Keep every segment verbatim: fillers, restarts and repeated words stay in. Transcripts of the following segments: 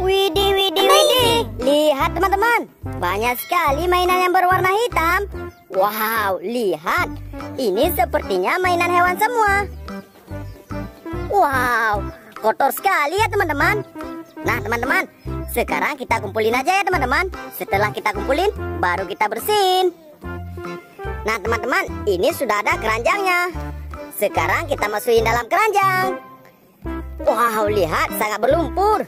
Widih, widih, widih. Lihat teman-teman, banyak sekali mainan yang berwarna hitam. Wow, lihat. Ini sepertinya mainan hewan semua. Wow, kotor sekali ya teman-teman. Nah teman-teman, sekarang kita kumpulin aja ya teman-teman. Setelah kita kumpulin, baru kita bersihin. Nah teman-teman, ini sudah ada keranjangnya. Sekarang kita masukin dalam keranjang. Wow, lihat, sangat berlumpur.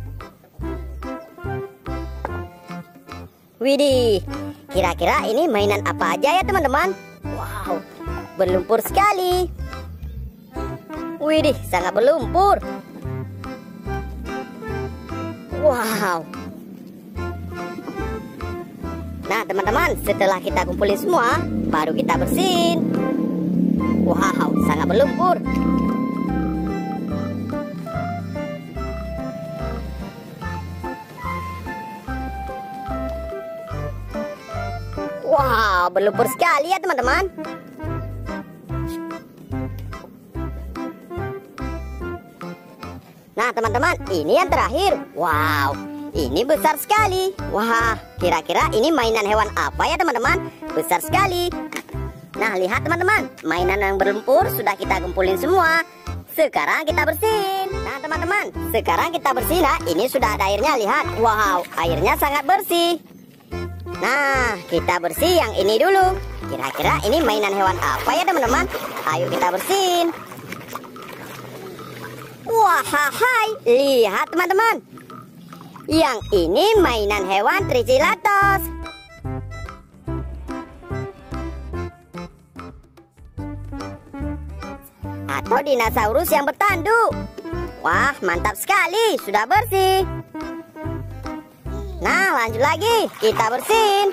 Widih, kira-kira ini mainan apa aja ya teman-teman? Wow, berlumpur sekali. Widih, sangat berlumpur. Wow. Nah teman-teman, setelah kita kumpulin semua, baru kita bersihin. Wow, sangat berlumpur. Wow, berlumpur sekali ya teman-teman. Nah teman-teman, ini yang terakhir. Wow, ini besar sekali. Wah, kira-kira ini mainan hewan apa ya teman-teman? Besar sekali. Nah lihat teman-teman, mainan yang berlumpur sudah kita kumpulin semua. Sekarang kita bersihin. Nah teman-teman, sekarang kita bersihin. Nah, ini sudah ada airnya, lihat. Wow, airnya sangat bersih. Nah, kita bersih yang ini dulu. Kira-kira ini mainan hewan apa ya teman-teman? Ayo kita bersihin. Wah, hai, lihat teman-teman. Yang ini mainan hewan Triceratops. Atau dinosaurus yang bertanduk. Wah, mantap sekali, sudah bersih. Nah, lanjut lagi, kita bersihin.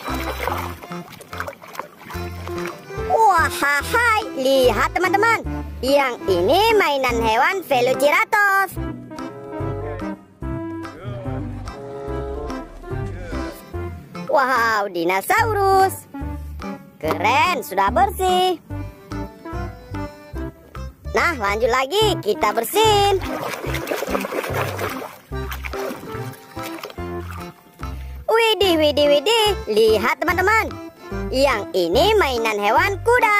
Wah, hai, lihat teman-teman. Yang ini mainan hewan Velociraptor. Wow, dinosaurus. Keren, sudah bersih. Nah, lanjut lagi, kita bersihin. Widih, widih, widih. Lihat teman-teman. Yang ini mainan hewan kuda.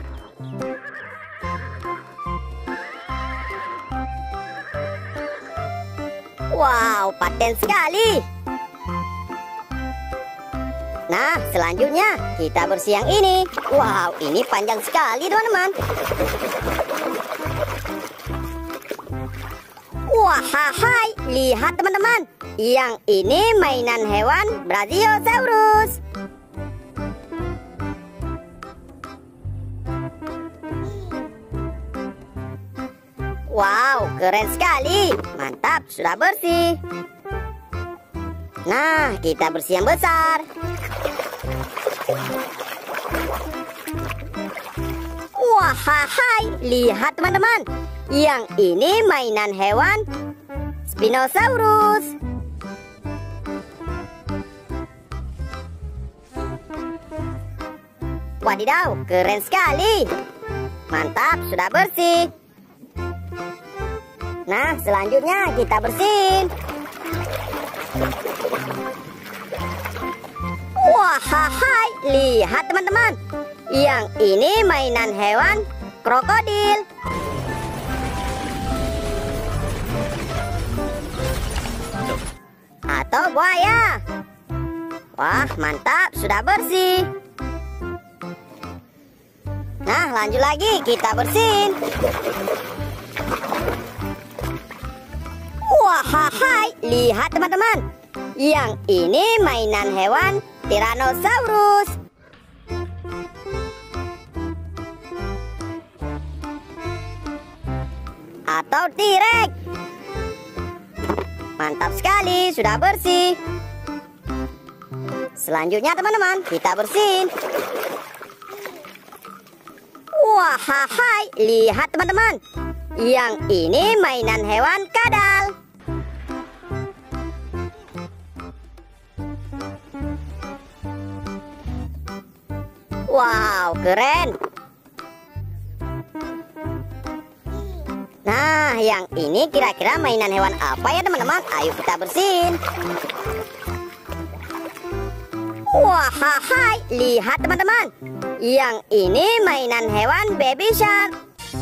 Wow, paten sekali. Nah, selanjutnya kita bersih yang ini. Wow, ini panjang sekali teman-teman. Wah, hai, lihat teman-teman. Yang ini mainan hewan Brachiosaurus. Wow, keren sekali. Mantap, sudah bersih. Nah, kita bersih yang besar. Wah, hai, lihat teman-teman. Yang ini mainan hewan Spinosaurus. Wadidaw, keren sekali. Mantap, sudah bersih. Nah, selanjutnya kita bersihin. Wah, hai, lihat teman-teman. Yang ini mainan hewan krokodil. Atau buaya. Wah, mantap, sudah bersih. Nah, lanjut lagi, kita bersihin. Wah, hai, lihat teman-teman. Yang ini mainan hewan Tyrannosaurus. Atau T-Rex. Mantap sekali, sudah bersih. Selanjutnya teman-teman, kita bersihin. Wah, hai, lihat teman-teman. Yang ini mainan hewan kadal. Wow, keren. Nah, Nah, yang ini kira-kira mainan hewan apa ya teman-teman? Ayo kita bersihin. Wah, hai, lihat teman-teman. Yang ini mainan hewan baby shark.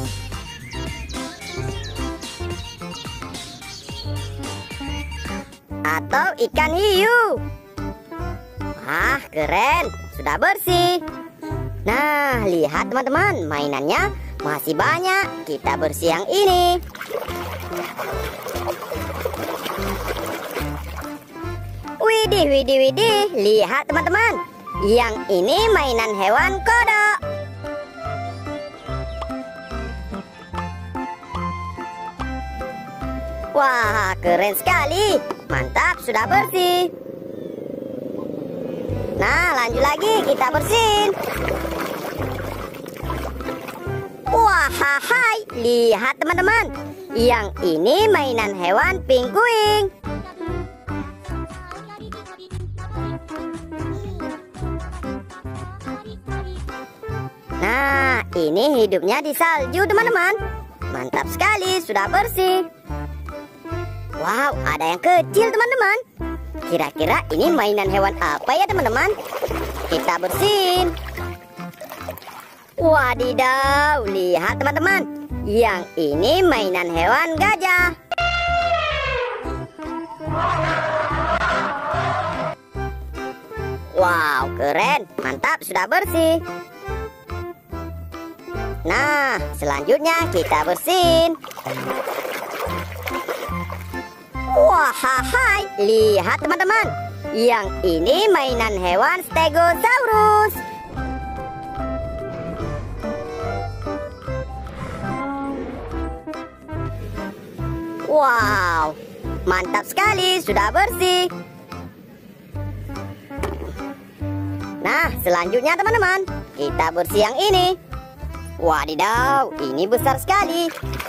Atau ikan hiu. Wah, keren. Sudah bersih. Nah, lihat teman-teman, mainannya masih banyak. Kita bersih yang ini. Widih, widih, widih. Lihat teman-teman. Yang ini mainan hewan kodok. Wah, keren sekali. Mantap, sudah bersih. Nah, lanjut lagi, kita bersihin. Wah, hai, lihat teman-teman. Yang ini mainan hewan penguin. Nah, ini hidupnya di salju teman-teman. Mantap sekali, sudah bersih. Wow, ada yang kecil teman-teman. Kira-kira ini mainan hewan apa ya teman-teman? Kita bersihin. Wadidaw, lihat teman-teman. Yang ini mainan hewan gajah. Wow, keren. Mantap, sudah bersih. Nah, selanjutnya kita bersihin. Wah, hai, lihat teman-teman. Yang ini mainan hewan Stegosaurus. Wow, mantap sekali, sudah bersih. Nah, selanjutnya teman-teman, kita bersih yang ini. Wadidaw, ini besar sekali.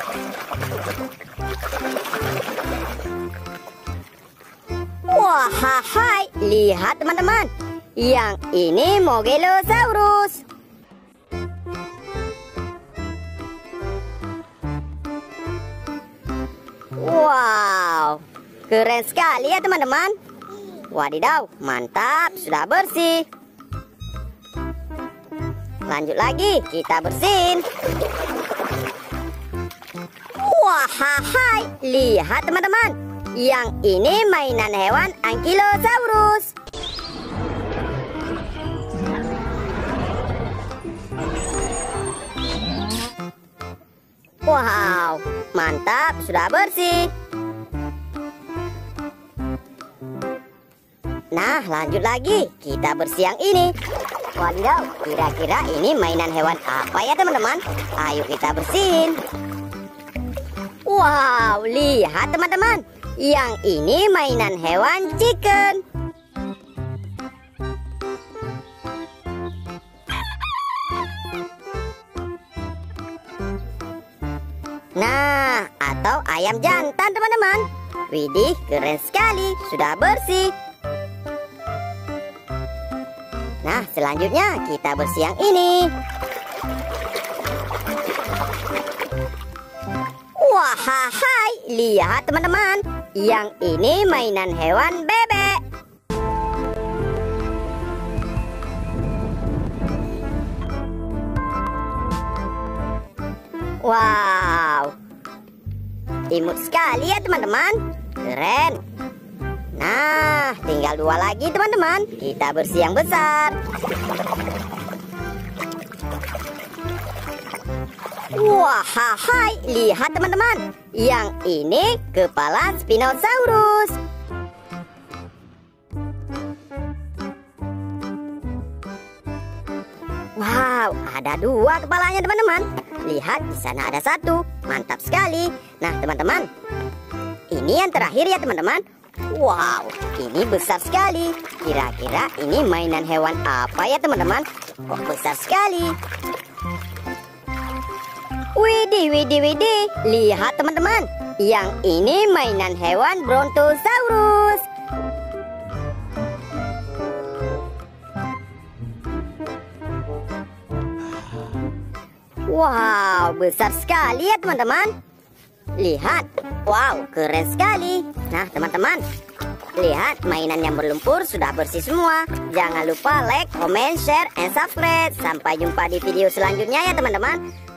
Wah, hai, lihat teman-teman. Yang ini Mogelosaurus. Wow, keren sekali ya teman-teman. Wadidaw, mantap, sudah bersih. Lanjut lagi, kita bersihin. Wah, hai, lihat teman-teman. Yang ini mainan hewan Ankylosaurus. Wow, mantap, sudah bersih. Nah, lanjut lagi, kita bersih yang ini. Wadidaw, kira-kira ini mainan hewan apa ya teman-teman? Ayo kita bersihin. Wow, lihat teman-teman. Yang ini mainan hewan chicken. Nah, atau ayam jantan teman-teman. Widih, keren sekali, sudah bersih. Nah, selanjutnya kita bersih yang ini. Wah, hai, lihat teman-teman. Yang ini mainan hewan bebek. Wow, imut sekali ya teman-teman. Keren. Nah, tinggal dua lagi teman-teman. Kita bersih yang besar. Wah, hai, lihat teman-teman. Yang ini kepala Spinosaurus. Wow, ada dua kepalanya teman-teman. Lihat, di sana ada satu. Mantap sekali. Nah, teman-teman, ini yang terakhir ya teman-teman. Wow, ini besar sekali. Kira-kira ini mainan hewan apa ya teman-teman? Kok besar sekali? Widih, widih, widih. Lihat teman-teman. Yang ini mainan hewan Brontosaurus. Wow, besar sekali ya teman-teman. Lihat, wow, keren sekali. Nah, teman-teman, lihat mainan yang berlumpur sudah bersih semua. Jangan lupa like, comment, share, and subscribe. Sampai jumpa di video selanjutnya ya teman-teman.